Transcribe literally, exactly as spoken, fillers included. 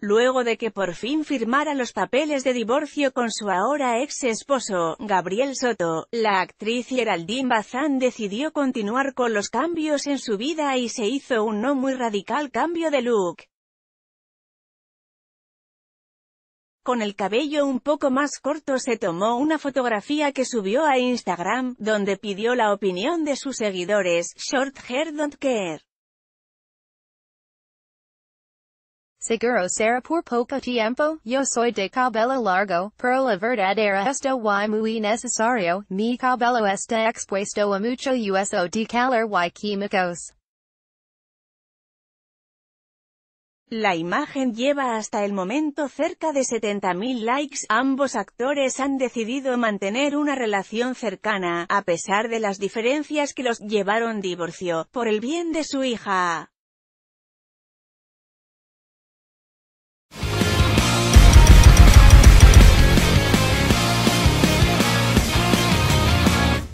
luego de que por fin firmara los papeles de divorcio con su ahora ex esposo, Gabriel Soto. La actriz Geraldine Bazán decidió continuar con los cambios en su vida y se hizo un no muy radical cambio de look. Con el cabello un poco más corto se tomó una fotografía que subió a Instagram, donde pidió la opinión de sus seguidores. Short hair don't care. Seguro será por poco tiempo, yo soy de cabello largo, pero la verdad era esto y muy necesario, mi cabello está expuesto a mucho uso de calor y químicos. La imagen lleva hasta el momento cerca de setenta mil likes. Ambos actores han decidido mantener una relación cercana, a pesar de las diferencias que los llevaron a divorcio, por el bien de su hija.